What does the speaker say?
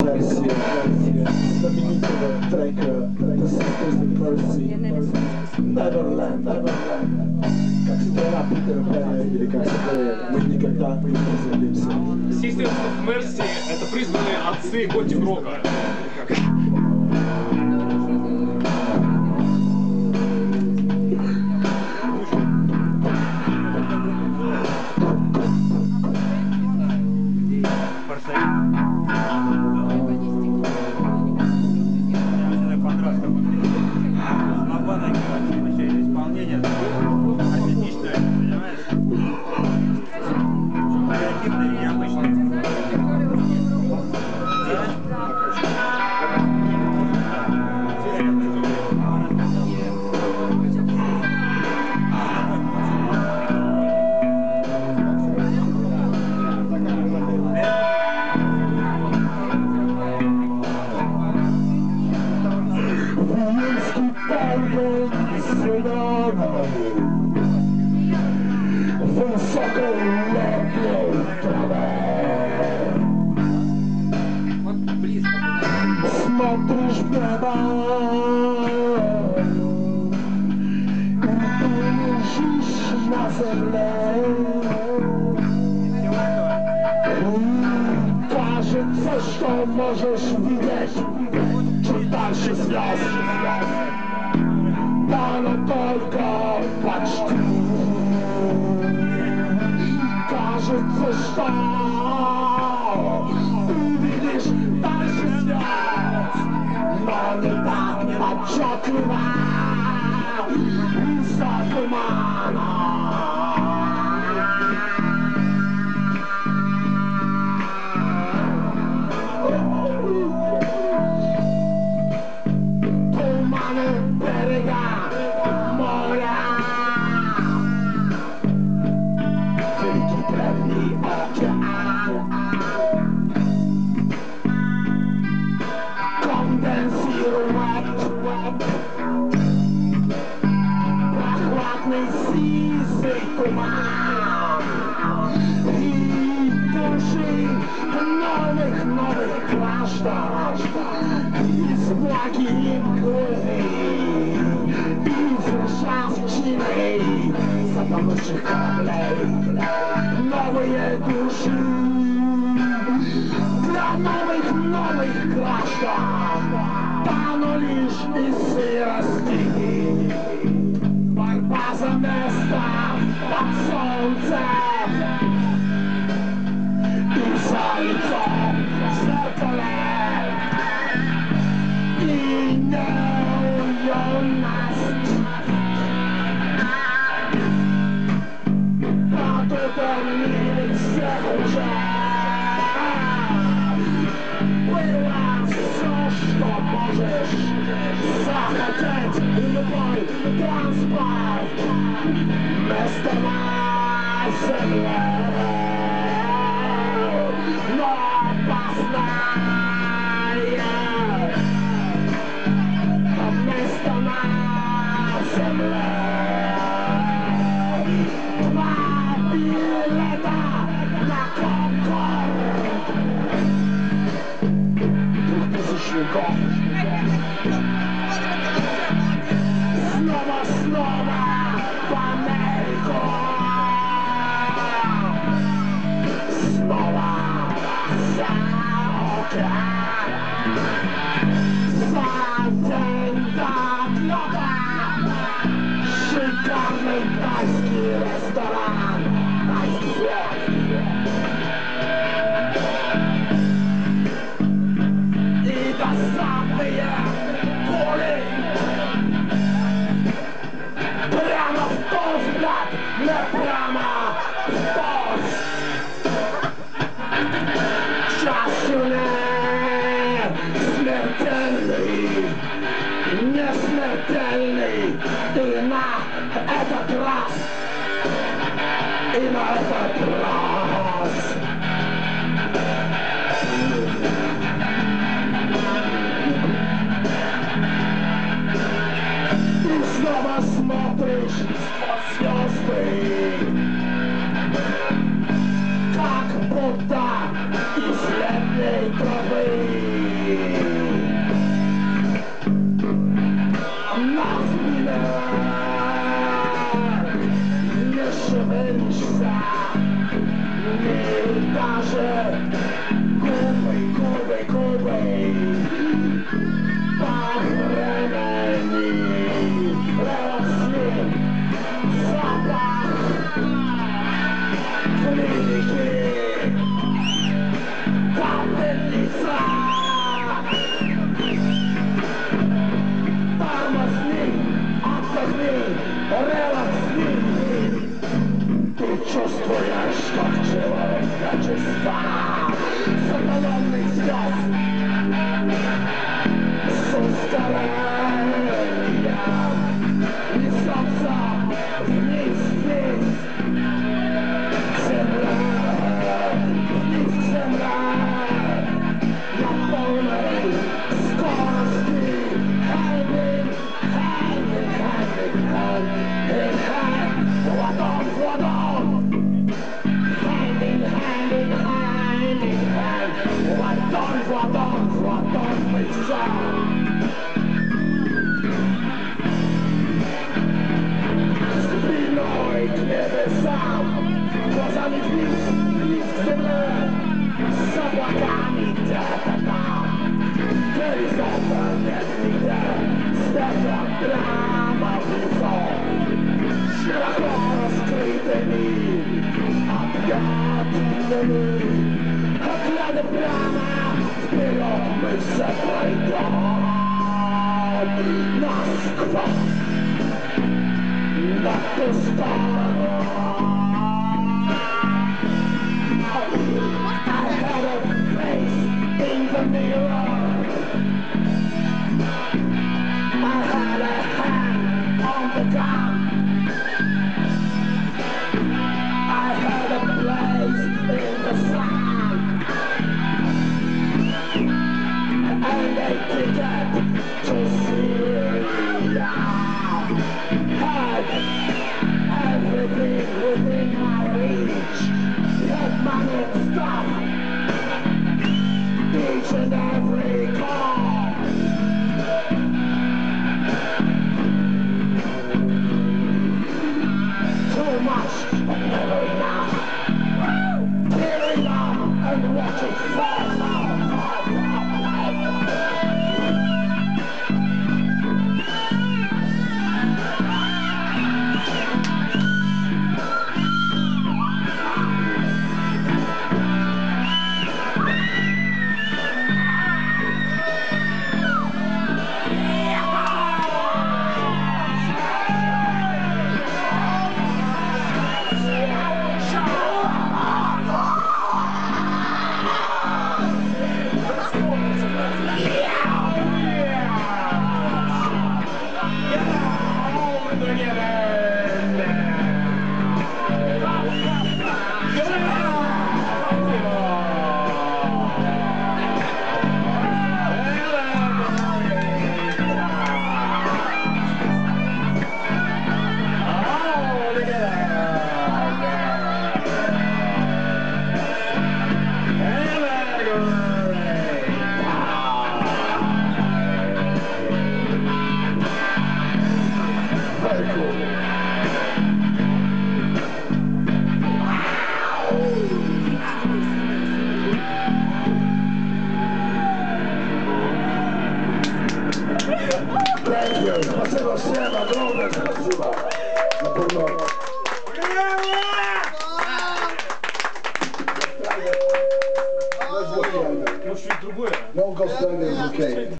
версия знаменитого трека The Sisters of Mercy Neverland. Как всегда, Питер Пэна, или как всегда, мы никогда не разделимся. Sisters of Mercy — это признанные отцы готик-рока. Смотришь в небо и лежишь на земле. И кажется, что можешь видеть чуть дальше звезд, но только почти. Кажется, что увидишь дальше звезд, но не так отчетливо из-за тумана. Туманы берега моря, великий древний океан, конденсирует прохладный сизый туман и души новых граждан из влаги мглы, из ржавчины затонувших кораблей. Новые души для новых граждан, но лишь из сырости. Борьба за место под солнцем и за лицо в зеркале, и неуютность. А тут они всех уже было все, что можешь захотеть, любой транспорт, место на земле, но опасное место на земле. Два билета на Конкорд, 2000 год. Снова в Америку, снова за океан, за день до отлета, шикарный тайский ресторан, тайский свет. И досадные боли прямо в тот взгляд, не прямо в тот. Час смертельный, не смертельный, и на этот раз, и на этот раз. И снова смотришь сквозь звезды, как будто из летней травы. Czujesz, skończyłem nieczysta zadalonych gwiazd Sustalenia niszcząca w nic Zemrę, zemrę na pełnej skorości Hanging, hanging, hanging, hanging, hanging Ładą, ładą Ładą myślę Spilnuj gniewę sam Głazami blisk zemrę Z obłakami tam Horyzontal nie widzę Stefan drama wrócą Szeroko rozkrytymi A wiatrnymi Oklady brama Zbiorą myślę przejdą Na skwas Na pusto I had a face in the mirror I had a hand on the gun I had a place in the sun And a ticket to Syria Had everything within my reach Had money and stuff Each and every call Too much, but never enough Tearing up and watching fall Спасибо всем огромное, спасибо за помощь. Может, чуть другое? No, go stand there, okay.